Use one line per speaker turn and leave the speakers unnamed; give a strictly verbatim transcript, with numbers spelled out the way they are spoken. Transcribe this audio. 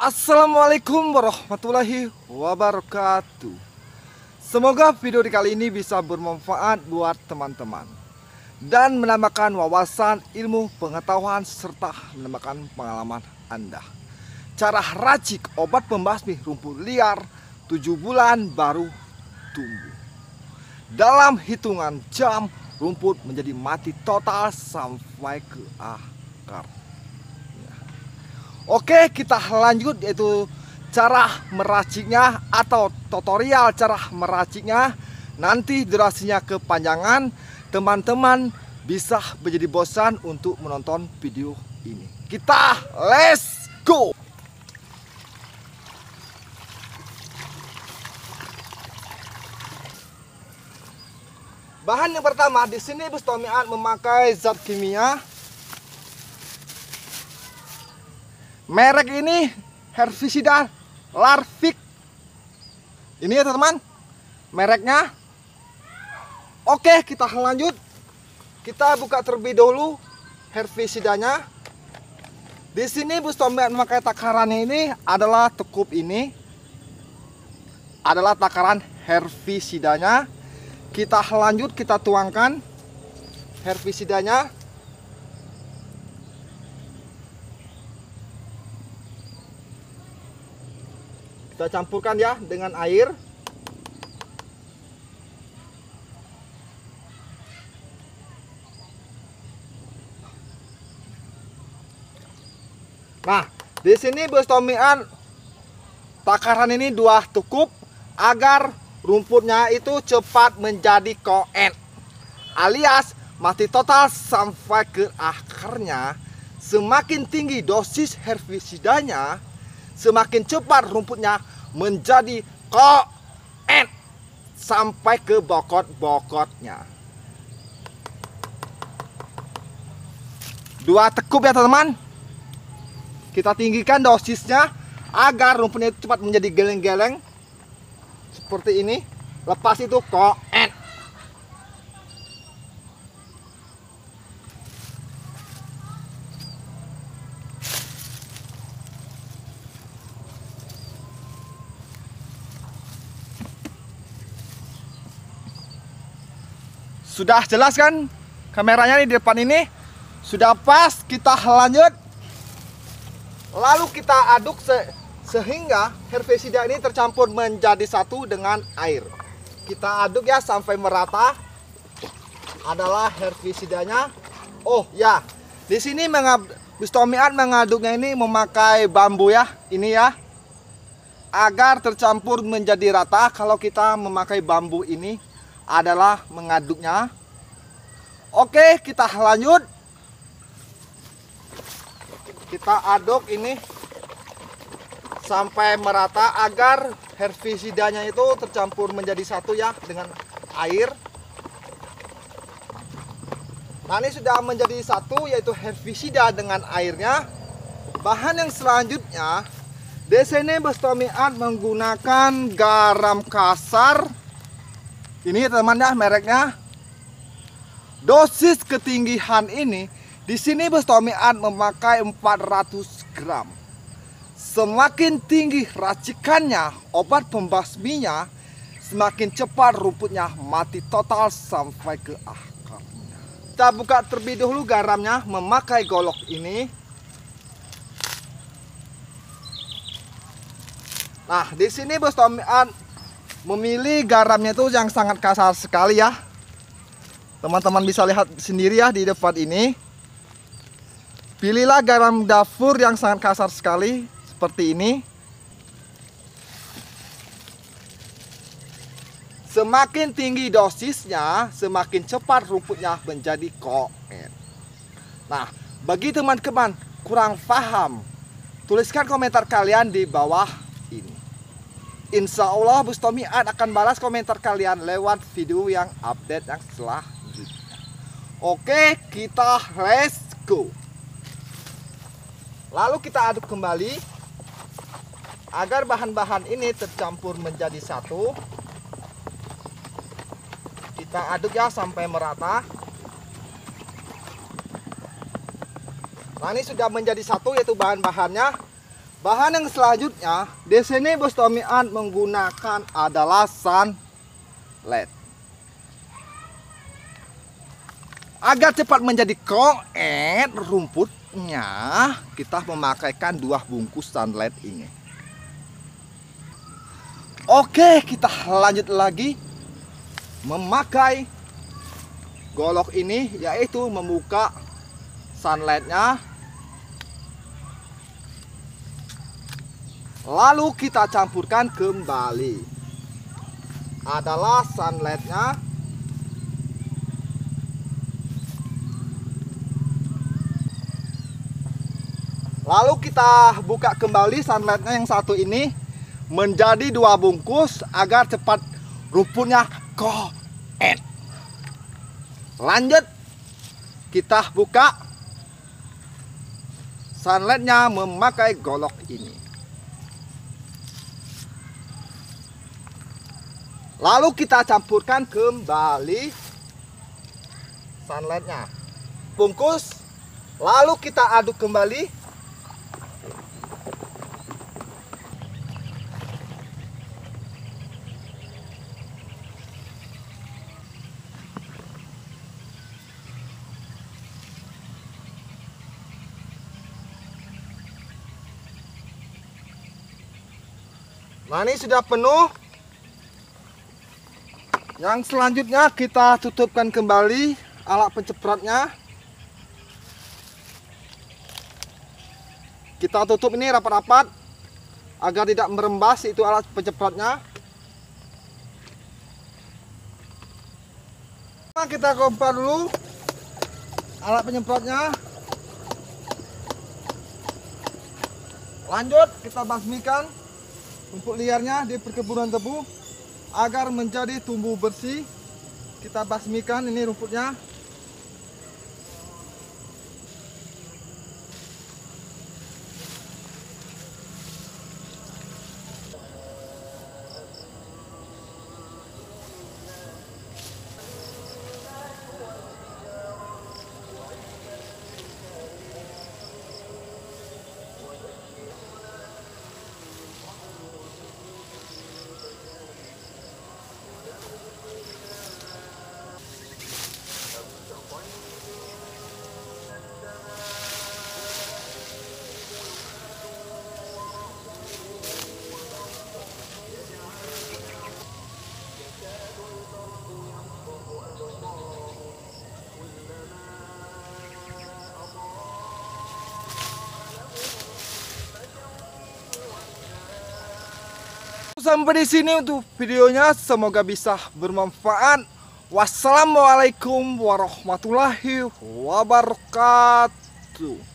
Assalamualaikum warahmatullahi wabarakatuh. Semoga video di kali ini bisa bermanfaat buat teman-teman dan menambahkan wawasan, ilmu, pengetahuan, serta menambahkan pengalaman Anda. Cara racik obat pembasmi rumput liar tujuh bulan baru tumbuh. Dalam hitungan jam, rumput menjadi mati total sampai ke akar. Oke, kita lanjut, yaitu cara meraciknya atau tutorial cara meraciknya. Nanti durasinya kepanjangan, teman-teman bisa menjadi bosan untuk menonton video ini. Kita let's go. Bahan yang pertama di sini Bos Tomian memakai zat kimia. Merek ini herbisida Larvik. Ini ya teman-teman, mereknya. Oke, kita lanjut. Kita buka terlebih dahulu herbisidanya. Di sini Bos Tomian memakai takarannya ini adalah tekup ini. Adalah takaran herbisidanya. Kita lanjut, kita tuangkan herbisidanya. Kita campurkan ya dengan air. Nah, di sini Bos Tomian takaran ini dua cukup agar rumputnya itu cepat menjadi koen, alias mati total sampai ke akarnya. Semakin tinggi dosis herbisidanya, semakin cepat rumputnya menjadi koen sampai ke bokot-bokotnya. Dua tekup ya teman-teman. Kita tinggikan dosisnya agar rumputnya itu cepat menjadi geleng-geleng seperti ini. Lepas itu koen. Sudah jelas kan kameranya di depan ini? Sudah pas, kita lanjut. Lalu kita aduk se sehingga herbisida ini tercampur menjadi satu dengan air. Kita aduk ya sampai merata. Adalah herbisidanya. Oh ya, di sini Bos Tomian mengaduknya ini memakai bambu ya, ini ya, agar tercampur menjadi rata. Kalau kita memakai bambu ini adalah mengaduknya. Oke, kita lanjut. Kita aduk ini sampai merata agar herbisidanya itu tercampur menjadi satu ya dengan air. Nah, ini sudah menjadi satu, yaitu herbisida dengan airnya. Bahan yang selanjutnya di sini Bos Tomian menggunakan garam kasar. Ini teman ya mereknya. Dosis ketinggian ini di sini Bos Tomian memakai empat ratus gram. Semakin tinggi racikannya obat pembasminya, semakin cepat rumputnya mati total sampai ke akarnya. Kita buka terlebih dahulu garamnya memakai golok ini. Nah, di sini Bos Tomian memilih garamnya itu yang sangat kasar sekali ya. Teman-teman bisa lihat sendiri ya di depan ini. Pilihlah garam dapur yang sangat kasar sekali seperti ini. Semakin tinggi dosisnya, semakin cepat rumputnya menjadi koen. Nah, bagi teman-teman kurang paham, tuliskan komentar kalian di bawah ini. Insya Allah Bos Tomian akan balas komentar kalian lewat video yang update yang selanjutnya. Oke, kita let's go. Lalu kita aduk kembali agar bahan-bahan ini tercampur menjadi satu. Kita aduk ya sampai merata. Nah, ini sudah menjadi satu, yaitu bahan-bahannya. Bahan yang selanjutnya di sini Bos Tommy Ant menggunakan adalah sunlight. Agar cepat menjadi koet rumputnya, kita memakaikan dua bungkus sunlight ini. Oke, kita lanjut lagi memakai golok ini, yaitu membuka sunlightnya. Lalu kita campurkan kembali adalah sunlightnya. Lalu kita buka kembali sunlightnya yang satu ini menjadi dua bungkus agar cepat rumputnya koet. Lanjut kita buka sunlightnya memakai golok ini. Lalu kita campurkan kembali sunlightnya, bungkus. Lalu kita aduk kembali. Nah, ini sudah penuh. Yang selanjutnya kita tutupkan kembali alat pencemprotnya. Kita tutup ini rapat-rapat agar tidak merembas itu alat pencemprotnya. Nah, kita kompor dulu alat penyemprotnya. Lanjut kita basmikan rumput liarnya di perkebunan tebu agar menjadi tumbuh bersih. Kita basmikan ini rumputnya. Sampai di sini untuk videonya, semoga bisa bermanfaat. Wassalamualaikum warahmatullahi wabarakatuh.